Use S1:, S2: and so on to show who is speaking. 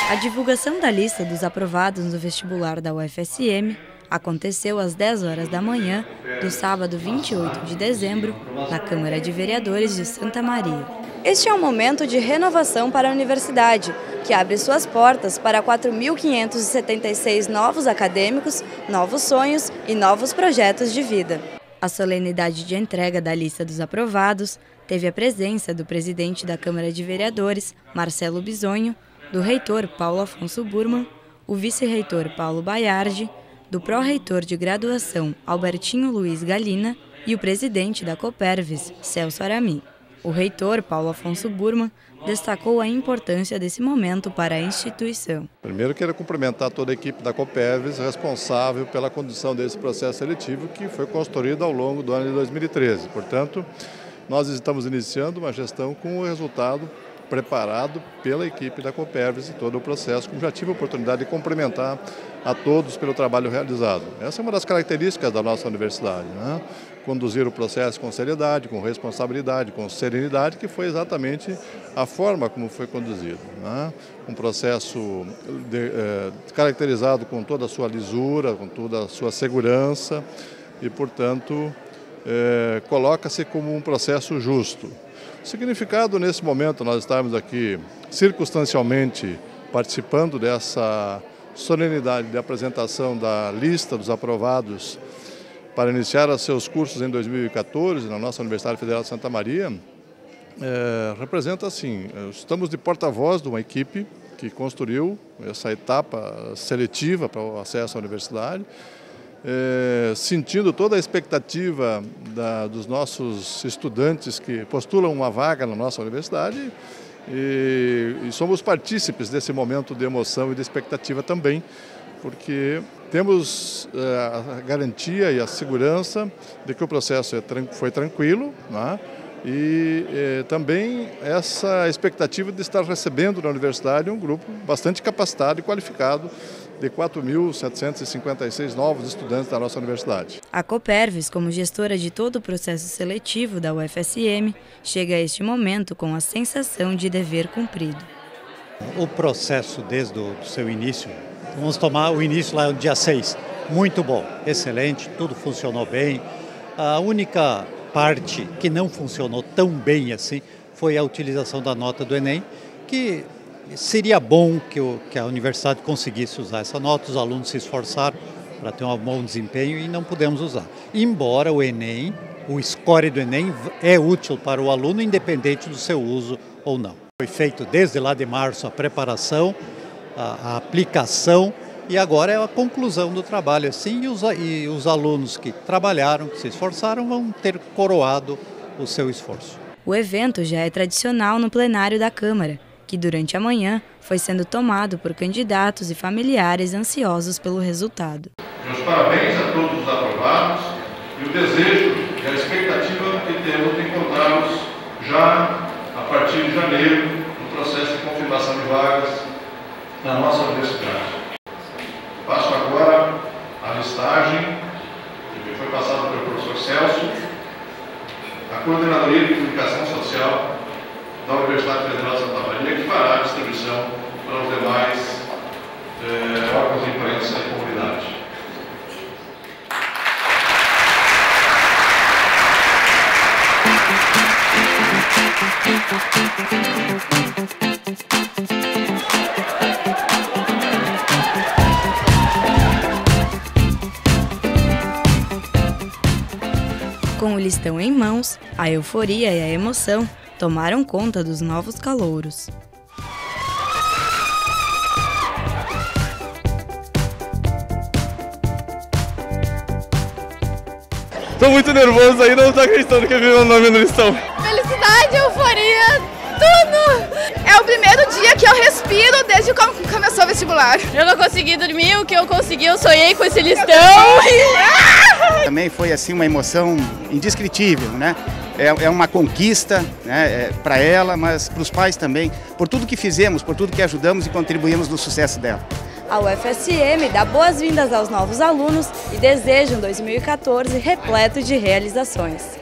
S1: A divulgação da lista dos aprovados no vestibular da UFSM aconteceu às 10 horas da manhã do sábado 28 de dezembro, na Câmara de Vereadores de Santa Maria. Este é um momento de renovação para a universidade, que abre suas portas para 4.576 novos acadêmicos, novos sonhos e novos projetos de vida. A solenidade de entrega da lista dos aprovados teve a presença do presidente da Câmara de Vereadores, Marcelo Bisonho, do reitor Paulo Afonso Burman, o vice-reitor Paulo Baiardi, do pró-reitor de graduação Albertinho Luiz Galina e o presidente da Copervis, Celso Arami. O reitor Paulo Afonso Burman destacou a importância desse momento para a instituição.
S2: Primeiro, quero cumprimentar toda a equipe da Copervis responsável pela condução desse processo seletivo que foi construído ao longo do ano de 2013. Portanto, nós estamos iniciando uma gestão com o resultado preparado pela equipe da Copervis e todo o processo, como já tive a oportunidade de cumprimentar a todos pelo trabalho realizado. Essa é uma das características da nossa universidade, né? Conduzir o processo com seriedade, com responsabilidade, com serenidade, que foi exatamente a forma como foi conduzido, né? Um processo caracterizado com toda a sua lisura, com toda a sua segurança e, portanto, coloca-se como um processo justo. O significado nesse momento, nós estamos aqui circunstancialmente participando dessa solenidade de apresentação da lista dos aprovados para iniciar os seus cursos em 2014 na nossa Universidade Federal de Santa Maria, representa assim, estamos de porta-voz de uma equipe que construiu essa etapa seletiva para o acesso à universidade, sentindo toda a expectativa dos nossos estudantes que postulam uma vaga na nossa universidade e somos partícipes desse momento de emoção e de expectativa também, porque temos a garantia e a segurança de que o processo foi tranquilo, né? E também essa expectativa de estar recebendo na universidade um grupo bastante capacitado e qualificado de 4.756 novos estudantes da nossa universidade.
S1: A Copervis, como gestora de todo o processo seletivo da UFSM, chega a este momento com a sensação de dever cumprido.
S3: O processo desde o seu início, vamos tomar o início lá no dia 6, muito bom, excelente, tudo funcionou bem. A única parte que não funcionou tão bem assim foi a utilização da nota do Enem, que seria bom que a universidade conseguisse usar essa nota, os alunos se esforçaram para ter um bom desempenho e não pudemos usar. Embora o Enem, o score do Enem é útil para o aluno, independente do seu uso ou não. Foi feito desde lá de março a preparação, a aplicação e agora é a conclusão do trabalho. Assim, e os alunos que trabalharam, que se esforçaram, vão ter coroado o seu esforço.
S1: O evento já é tradicional no plenário da Câmara, que durante a manhã foi sendo tomado por candidatos e familiares ansiosos pelo resultado.
S4: Meus parabéns a todos os aprovados e o desejo e a expectativa que temos de encontrá-los já a partir de janeiro no processo de confirmação de vagas na nossa universidade. Passo agora a listagem que foi passada pelo professor Celso, a Coordenadoria de Comunicação Social da Universidade Federal de Santa Maria, que fará a distribuição para os demais órgãos de imprensa e comunidade.
S1: Com o listão em mãos, a euforia e a emoção tomaram conta dos novos calouros.
S5: Tô muito nervoso aí, não tô acreditando que eu vi meu nome no listão.
S6: Felicidade, euforia, tudo! É o primeiro dia que eu respiro desde que começou o vestibular.
S7: Eu não consegui dormir, o que eu consegui, eu sonhei com esse listão.
S8: Também foi assim uma emoção indescritível, né? É uma conquista, né, para ela, mas para os pais também, por tudo que fizemos, por tudo que ajudamos e contribuímos no sucesso dela.
S1: A UFSM dá boas-vindas aos novos alunos e deseja um 2014 repleto de realizações.